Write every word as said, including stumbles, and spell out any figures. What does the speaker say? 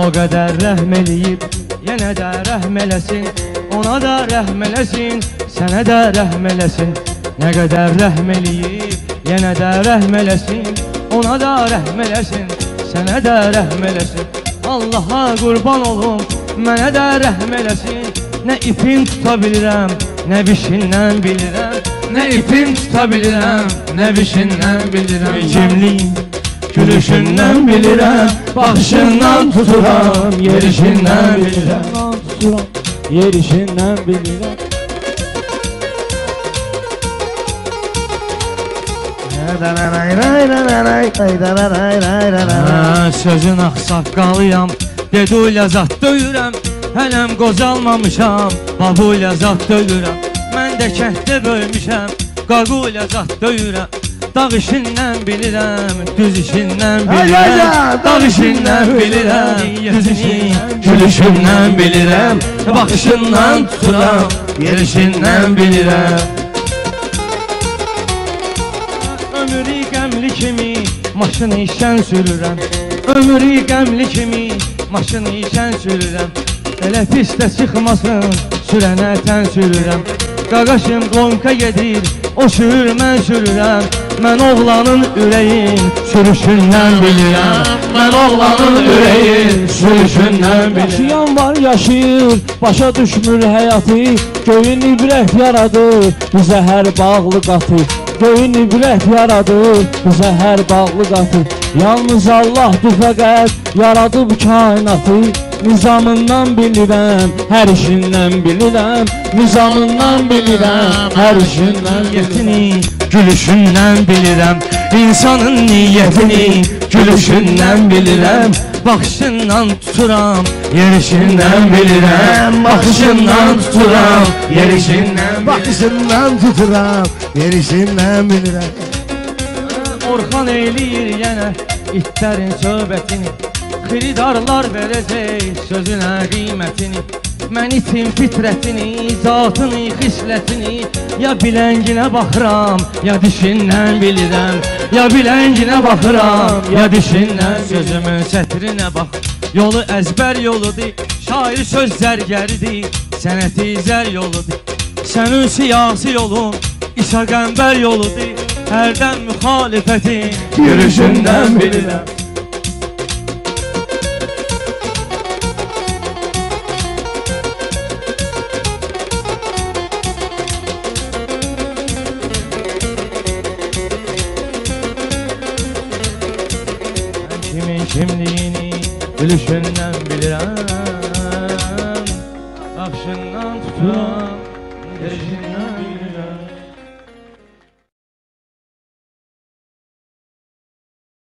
O qədər rəhm eləyib, yenə də rəhm eləsin. Ona da rəhm eləsin, sənə də rəhm eləsin. Nə qədər rəhm eləyib, yenə də rəhm eləsin. Ona da rəhm eləsin, sənə də rəhm eləsin. Allaha qurban olum, mənə də rəhm eləsin. Nə ipin tuta bilirəm, nə bişindən bilirəm. Nə ipin tuta bilirəm, nə bişindən bilirəm. Cimliyim, gülüşündən bilirəm, baxışından tuturam, yerişindən bilirəm. Tuturam, yerişindən bilirəm. Sözün axsaqqalıyam, deduyla zat döyürəm. Hələm qocalmamışam, babuyla zat döyürəm. Mən də kənddə böyümüşəm, qaquyla zat döyürəm. Dağ işindən bilirəm, düz işindən bilirəm. Dağ işindən bilirəm, düz işindən, gülüşündən bilirəm. Baxışından tuturam, yerişindən bilirəm. Ömrü qəmli kimi maşını işən sürürəm. Ömrü qəmli kimi maşını işən sürürəm. Elə pistə çıxmasın, sürənə tən sürürəm. Qaqaşım qonqa gedir, o sürür, mən sürürəm. Mən oğlanın ürəyin sürüşündən bilirəm. Mən oğlanın ürəyin sürüşündən bilirəm. Yaşayan var yaşayır, başa düşmür həyatı. Göyün ibrət yaradır, bizə hər bağlı qatı. Göyün ibrət yaradır, bizə hər bağlı qatı. Yalnız Allahdır fəqət, yaradıb kainatı. Nizamından bilirəm, hər işindən bilirəm. Nizamından bilirəm, hər işindən bilirəm. Gülüşündən bilirəm, insanın niyyətini gülüşündən bilirəm. Baxışından tuturam, yerişindən bilirəm. Baxışından tuturam, yerişindən bilirəm. Baxışından tuturam, yerişindən bilirəm. Orxan eləyir yenə itlərin söhbətini. Xiridarlar verəcək sözünə qiymətini. Mən itin fitrətini, zatını, xislətini. Ya bilənginə baxıram, ya dişindən bilirəm. Ya bilənginə baxıram, ya dişindən. Sözümün sətrinə bax, yolu əzbər yoludur. Şair söz zərgəridir, sənəti zər yoludur. Sənin siyasi yolun, İsa qəmbər yoludur. Hərdən müxalifətin görüşündən bilirəm. Kimin kimliğini gülüşündən bilirəm. Baxışından tuturam,